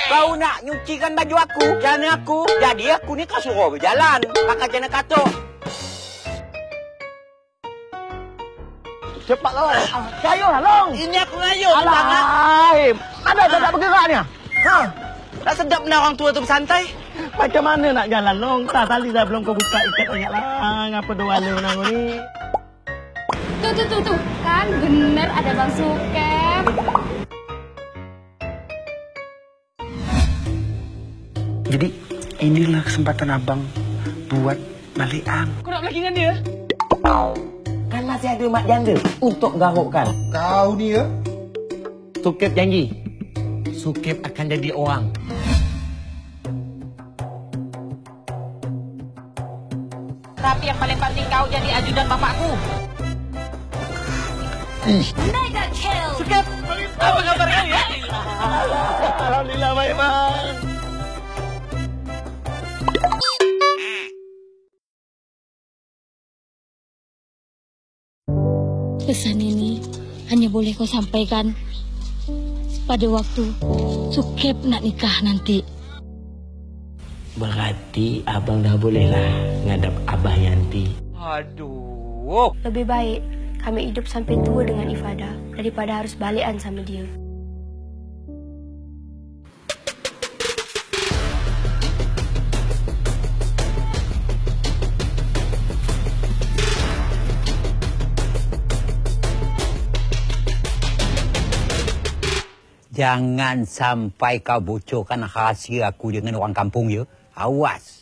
Kau nak nyucikan baju aku, celana aku. Jadi aku ni kau suruh berjalan. Pakai celana katuk. Cepat lah. Kayulah, Long. Ini aku ngayuh. Alah, mana tak bergerak ni? Ha? Tak sedap nak orang tua tu bersantai. Macam mana nak jalan, Long? Tadi dah belum kau buka ikat ingatlah. Ngapa doa lu nang ni? Tuh. Kan bener ada Bang Sukep. Jadi inilah kesempatan abang buat balikan. Kau nak lagi dengan dia? Kan masih ada mak janda untuk garukkan. Kau ni ya? Sukep janji. Sukep akan jadi orang. Tapi yang paling penting kau jadi ajudan bapakku. Mega kill. Sukep, apa kabar kau ya? Alhamdulillah baik, Bang. Pesan ini hanya boleh kau sampaikan pada waktu Sukep nak nikah nanti. Berarti abang dah bolehlah ngadap Abah Yanti. Aduh. Lebih baik kami hidup sampai tua dengan Ifada daripada harus balikan sama dia. Jangan sampai kau bocorkan rahsia aku dengan orang kampung ya. Awas.